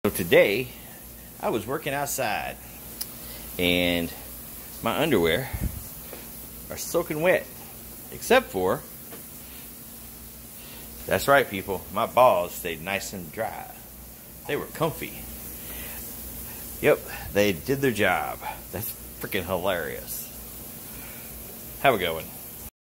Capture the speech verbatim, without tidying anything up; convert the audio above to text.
So today, I was working outside, and my underwear are soaking wet, except for, that's right people, my balls stayed nice and dry. They were comfy. Yep, they did their job. That's freaking hilarious. Have a good one.